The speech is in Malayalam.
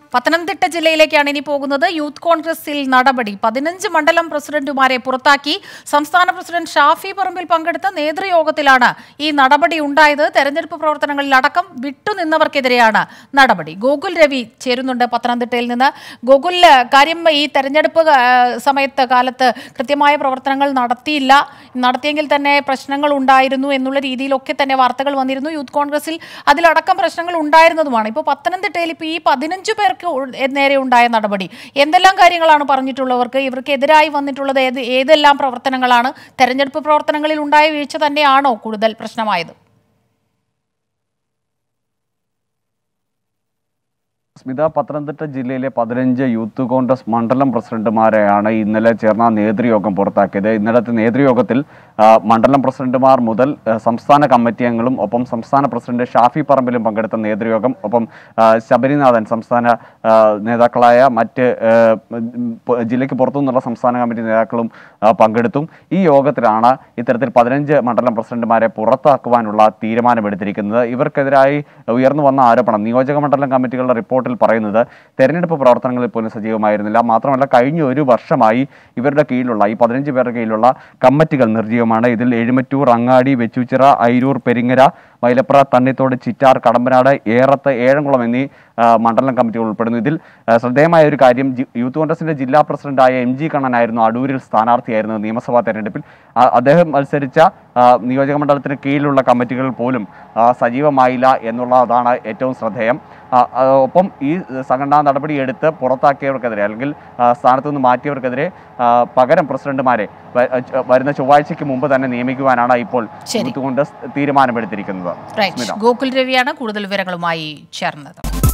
പത്തനംതിട്ട ജില്ലയിലേക്കാണ് ഇനി പോകുന്നത്. യൂത്ത് കോൺഗ്രസിൽ നടപടി. 15 മണ്ഡലം പ്രസിഡന്റുമാരെ പുറത്താക്കി. സംസ്ഥാന പ്രസിഡന്റ് ഷാഫി പറമ്പിൽ പങ്കെടുത്ത നേതൃയോഗത്തിലാണ് ഈ നടപടി ഉണ്ടായത്. തെരഞ്ഞെടുപ്പ് പ്രവർത്തനങ്ങളിൽ അടക്കം വിട്ടുനിന്നവർക്കെതിരെയാണ് നടപടി. ഗോകുൽ രവി ചേരുന്നുണ്ട് പത്തനംതിട്ടയിൽ നിന്ന്. ഗോകുൽ, കാര്യം ഈ തെരഞ്ഞെടുപ്പ് കാലത്ത് കൃത്യമായ പ്രവർത്തനങ്ങൾ നടത്തിയെങ്കിൽ തന്നെ പ്രശ്നങ്ങൾ ഉണ്ടായിരുന്നു എന്നുള്ള രീതിയിലൊക്കെ തന്നെ വാർത്തകൾ വന്നിരുന്നു. യൂത്ത് കോൺഗ്രസിൽ അതിലടക്കം പ്രശ്നങ്ങൾ ഉണ്ടായിരുന്നതുമാണ്. ഇപ്പോൾ പത്തനംതിട്ടയിൽ ഇപ്പോൾ ഈ 15 പേർക്ക് നേരെ ഉണ്ടായ നടപടി എന്തെല്ലാം കാര്യങ്ങളാണ് പറഞ്ഞിട്ടുള്ളവർക്ക്? ഇവർക്കെതിരായി വന്നിട്ടുള്ളത് ഏതെല്ലാം പ്രവർത്തനങ്ങളാണ്? തെരഞ്ഞെടുപ്പ് പ്രവർത്തനങ്ങളിൽ ഉണ്ടായ വീഴ്ച തന്നെയാണോ കൂടുതൽ പ്രശ്നമായത്? സ്മിത, പത്തനംതിട്ട ജില്ലയിലെ 15 യൂത്ത് കോൺഗ്രസ് മണ്ഡലം പ്രസിഡന്റുമാരെയാണ് ഇന്നലെ ചേർന്ന നേതൃയോഗം പുറത്താക്കിയത്. ഇന്നലത്തെ നേതൃയോഗത്തിൽ മണ്ഡലം പ്രസിഡന്റുമാർ മുതൽ സംസ്ഥാന കമ്മിറ്റി അംഗങ്ങളും ഒപ്പം സംസ്ഥാന പ്രസിഡന്റ് ഷാഫി പറമ്പിലും പങ്കെടുത്ത നേതൃയോഗം, ഒപ്പം ശബരിനാഥൻ, സംസ്ഥാന നേതാക്കളായ മറ്റ് ജില്ലയ്ക്ക് പുറത്തുനിന്നുള്ള സംസ്ഥാന കമ്മിറ്റി നേതാക്കളും പങ്കെടുത്തു. ഈ യോഗത്തിലാണ് ഇത്തരത്തിൽ 15 മണ്ഡലം പ്രസിഡന്റുമാരെ പുറത്താക്കുവാനുള്ള തീരുമാനമെടുത്തിരിക്കുന്നത്. ഇവർക്കെതിരായി ഉയർന്നു വന്ന ആരോപണം നിയോജക മണ്ഡലം കമ്മിറ്റികളുടെ റിപ്പോർട്ടിൽ പറയുന്നത് തെരഞ്ഞെടുപ്പ് പ്രവർത്തനങ്ങളിൽ പോലും സജീവമായിരുന്നില്ല. മാത്രമല്ല, കഴിഞ്ഞ ഒരു വർഷമായി ഇവരുടെ കീഴിലുള്ള ഈ 15 പേരുടെ കീഴിലുള്ള കമ്മിറ്റികൾ നിർജ്ജീവമാണ്. ഇതിൽ എഴുമറ്റൂർ, അങ്ങാടി, വെച്ചൂച്ചിറ, അയിരൂർ, പെരിങ്ങര, മൈലപ്ര, തണ്ണിത്തോട്, ചിറ്റാർ, കടമ്പനാട്, ഏറത്ത്, ഏഴംകുളം എന്നീ മണ്ഡലം കമ്മിറ്റികൾ ഉൾപ്പെടുന്നു. ഇതിൽ ശ്രദ്ധേയമായ ഒരു കാര്യം, യൂത്ത് കോൺഗ്രസിന്റെ ജില്ലാ പ്രസിഡന്റായ MG കണ്ണനായിരുന്നു അടൂരിൽ സ്ഥാനാർത്ഥിയായിരുന്നു നിയമസഭാ തെരഞ്ഞെടുപ്പിൽ. അദ്ദേഹം മത്സരിച്ച നിയോജക മണ്ഡലത്തിന് കീഴിലുള്ള കമ്മിറ്റികൾ പോലും സജീവമായില്ല എന്നുള്ളതാണ് ഏറ്റവും ശ്രദ്ധേയം. ഒപ്പം ഈ സംഘടനാ നടപടിയെടുത്ത് പുറത്താക്കിയവർക്കെതിരെ അല്ലെങ്കിൽ സ്ഥാനത്തു നിന്ന് മാറ്റിയവർക്കെതിരെ പകരം പ്രസിഡന്റുമാരെ വരുന്ന ചൊവ്വാഴ്ചയ്ക്ക് മുമ്പ് തന്നെ നിയമിക്കുവാനാണ് ഇപ്പോൾ യൂത്ത് കോൺഗ്രസ് തീരുമാനമെടുത്തിരിക്കുന്നത്. ഗോകുൽ രവിയാണ് കൂടുതൽ വിവരങ്ങളുമായി ചേർന്നത്.